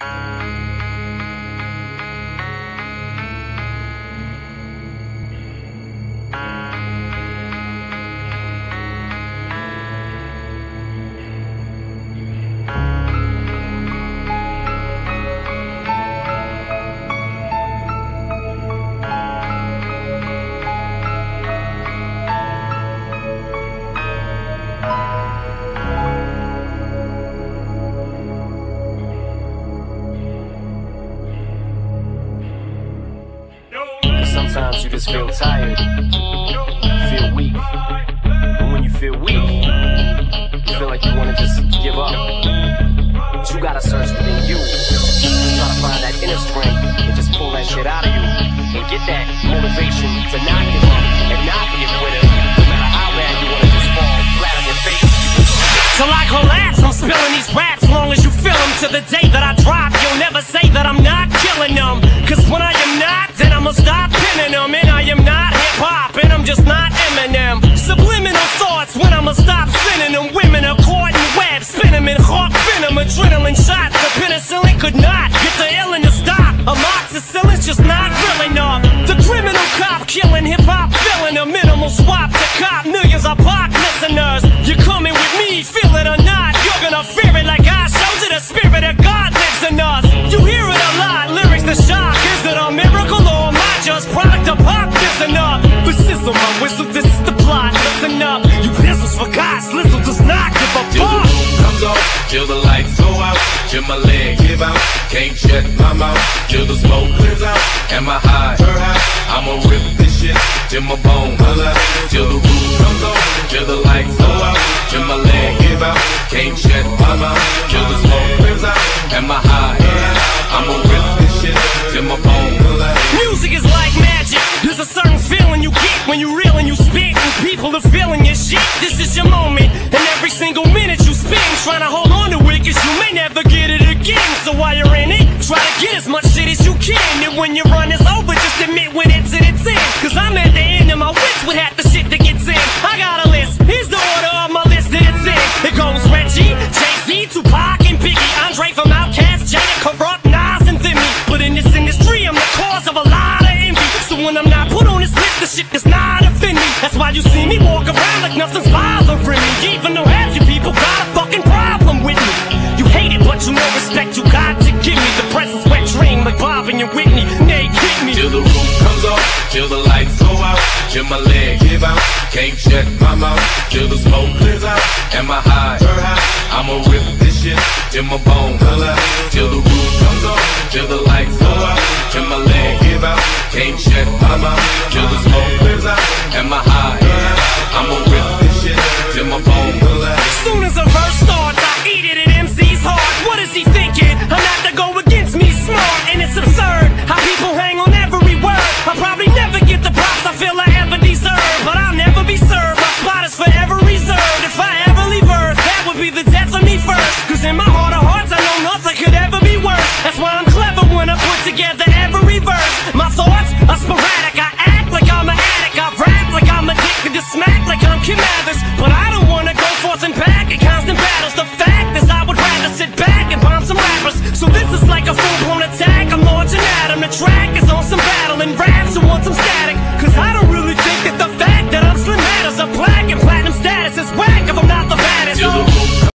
Sometimes you just feel tired, feel weak, and when you feel weak, you feel like you want to just give up. But you gotta search within you, try to find that inner strength and just pull that shit out of you and get that motivation to not give up and not be a quitter, no matter how bad you want to just fall flat on your face. Till I collapse, I'm spilling these raps long as you feel them. To the day that I drop, you'll never say that I'm not killing them. Cause when I am not, then I'ma stop pinning them. And I am not hip-hop, and I'm just not Eminem. Subliminal thoughts when I'ma stop sending them. Women are caught in webs, spin them in hawk venom. Adrenaline shots, the penicillin could not get the illin' to stop. Amoxicillin's just not real enough. The criminal cop killing hip-hop, filling a minimal swap to cop millions of pop listeners. You're coming with me, feel it or not, you're gonna fear it like I showed you. The spirit of God lives in us. You hear it a lot, lyrics to shock. Is it a miracle or am I just product of pop? Listen up, this is my whistle, this is the plot. Listen up, you pistols for God's Lizzle does not give a fuck. Till the roof comes off, till the lights go out, till my leg give out, can't shut my mouth, till the smoke clears out. Am I high? I'ma rip this shit till my bone holler. Till the roof comes off, till the lights go out, till my leg give out, can't shut my mouth, till the smoke clears out. Am I high? I'ma rip this shit till my bone holler. Music is like magic. There's a certain feeling you get when you reel and you spit, and people are feeling your shit. This is your moment, and every single minute you spend trying to hold on to it, cause you may never get it again. So while you're in it, try to get as much shit as you can. And when your run is over, just admit when it's in its end. Cause I'm at the end of my wits with half the shit that gets in. I got a list, here's the order of my list that it's in. It goes Reggie, Jay-Z, Tupac, and Biggie, Andre from Outkast, Janet, Corrupt, Nas, and Thimmy. But in this industry, I'm the cause of a lot of envy. So when I'm not put on this list, the shit does not offend me. That's why you see me walk around like nothing's bothering me. Even though half you people got a fucking problem with me. You hate it, but you know respect you got to give me. The presence wet dream like Bob and your Whitney. They kick me. Till the roof comes off, till the lights go out, till my leg give out, can't shut my mouth, till the smoke clears out. Am I high? I'ma rip this shit till my bone holler. Till the